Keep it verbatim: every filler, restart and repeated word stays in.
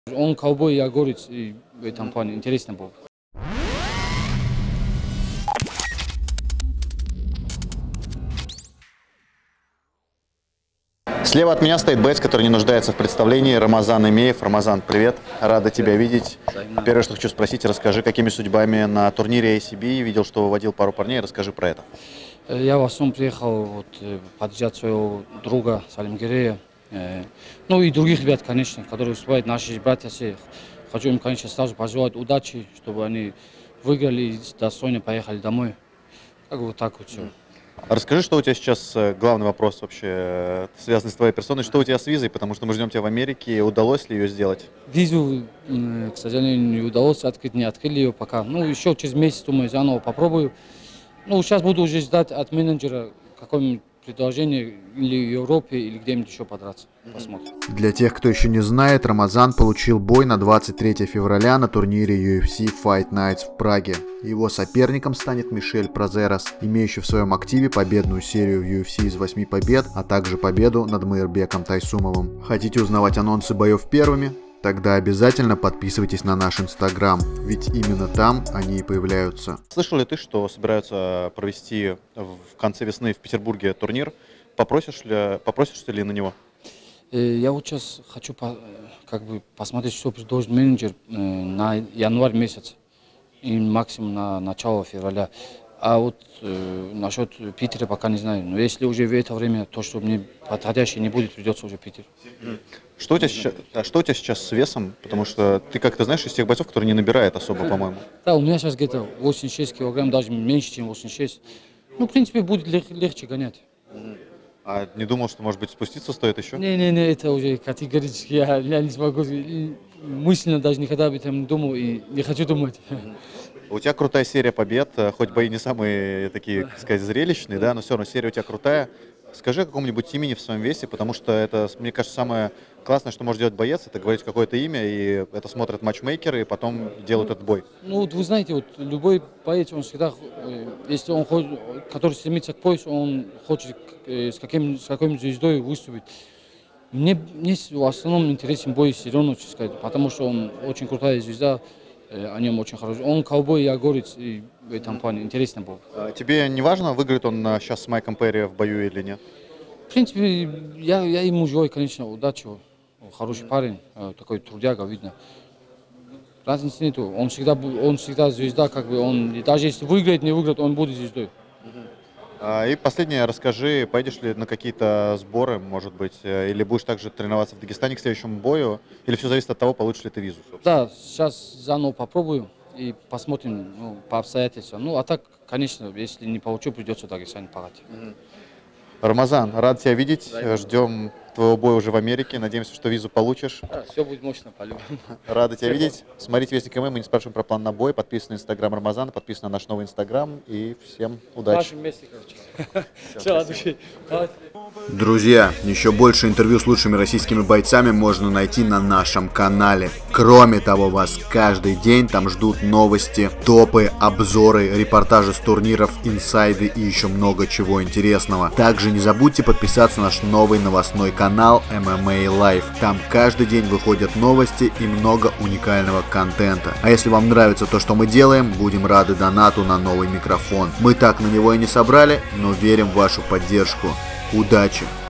Он ковбой, я горец, и в этом плане интересно было. Слева от меня стоит боец, который не нуждается в представлении, Рамазан Имеев. Рамазан, привет, рада тебя видеть. Первое, что хочу спросить, расскажи, какими судьбами на турнире эй си би, видел, что выводил пару парней, расскажи про это. Я в основном приехал вот, поддержать своего друга Салимгирея, ну и других ребят, конечно, которые выступают, наши братья все. Хочу им, конечно, сразу пожелать удачи, чтобы они выиграли и достойно поехали домой. Как вот так вот все. Расскажи, что у тебя сейчас, главный вопрос вообще, связанный с твоей персоной, что у тебя с визой, потому что мы ждем тебя в Америке, удалось ли ее сделать? Визу, к сожалению, не удалось открыть, не открыли ее пока. Ну, еще через месяц, думаю, заново попробую. Ну, сейчас буду уже ждать от менеджера какое-нибудь предложение или в Европе, или где-нибудь еще подраться. Посмотрим. Для тех, кто еще не знает, Рамазан получил бой на двадцать третье февраля на турнире ю эф си Fight Nights в Праге. Его соперником станет Мишель Празерас, имеющий в своем активе победную серию в ю эф си из восьми побед, а также победу над Мейрбеком Тайсумовым. Хотите узнавать анонсы боев первыми? Тогда обязательно подписывайтесь на наш инстаграм, ведь именно там они и появляются. Слышал ли ты, что собираются провести в конце весны в Петербурге турнир? Попросишь ли, попросишься ли на него? Я вот сейчас хочу как бы посмотреть, что предложит менеджер на январь месяц и максимум на начало февраля. А вот э, насчет Питера пока не знаю. Но если уже в это время то, что мне подходящее не будет, придется уже Питер. Что у тебя сейчас, а что у тебя сейчас с весом? Потому что ты как-то знаешь из тех бойцов, которые не набирают особо, по-моему. Да, у меня сейчас где-то восемьдесят шесть килограмм, даже меньше, чем восемьдесят шесть. Ну, в принципе, будет лег легче гонять. А не думал, что, может быть, спуститься стоит еще? Не-не-не, это уже категорически я, я не смогу. Мысленно даже никогда об этом не думал и не хочу думать. У тебя крутая серия побед, хоть бои не самые такие, так сказать, зрелищные, да, но все равно серия у тебя крутая. Скажи о каком-нибудь имени в своем весе, потому что это, мне кажется, самое классное, что может делать боец, это говорить какое-то имя, и это смотрят матчмейкеры, и потом делают этот бой. Ну, вот вы знаете, вот любой боец, он всегда, если он хочет, который стремится к поясу, он хочет с, каким, с какой-нибудь звездой выступить. Мне, мне в основном интересен бой с Ироном, потому что он очень крутая звезда. О нем очень хороший. Он ковбой, я горец, и в этом плане интересно было. А тебе не важно, выиграет он сейчас с Майком Перри в бою или нет? В принципе, я, я ему желаю, конечно, удачи. Хороший парень, такой трудяга, видно. Разницы нету. Он всегда, он всегда звезда, как бы он, даже если выиграет, не выиграет, он будет звездой. И последнее, расскажи, пойдешь ли на какие-то сборы, может быть, или будешь также тренироваться в Дагестане к следующему бою, или все зависит от того, получишь ли ты визу? Собственно? Да, сейчас заново попробую и посмотрим, ну, по обстоятельствам. Ну, а так, конечно, если не получу, придется в Дагестане погать. Рамазан, рад тебя видеть, ждем твоего боя уже в Америке, надеемся, что визу получишь. Да, все будет мощно, по-любому. Рада тебя видеть. Смотрите Вестник ММ, мы не спрашиваем про план на бой, подписывайтесь на инстаграм Рамазана, подписывайтесь на наш новый инстаграм и всем удачи. Друзья, еще больше интервью с лучшими российскими бойцами можно найти на нашем канале. Кроме того, вас каждый день там ждут новости, топы, обзоры, репортажи с турниров, инсайды и еще много чего интересного. Также не забудьте подписаться на наш новый новостной канал эм эм эй Life. Там каждый день выходят новости и много уникального контента. А если вам нравится то, что мы делаем, будем рады донату на новый микрофон. Мы так на него и не собрали, но верим в вашу поддержку. Удачи!